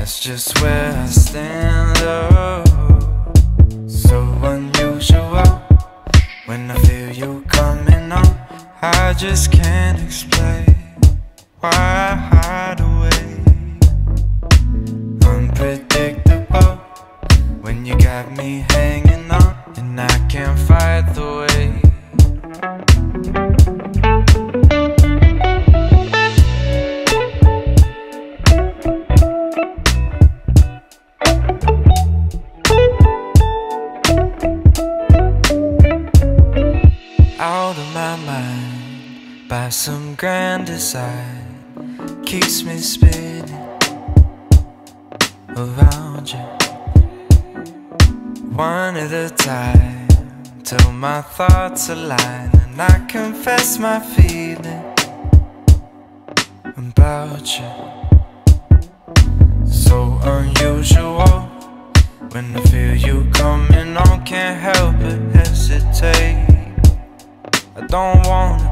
That's just where I stand up. So unusual when I feel you coming on. I just can't explain why I hide away. Unpredictable when you got me hanging on, and I can't fight the weight. Out of my mind by some grand design, keeps me spinning around you, one at a time, till my thoughts align, and I confess my feeling about you. So unusual when I feel you coming on, can't help but hesitate. I don't wanna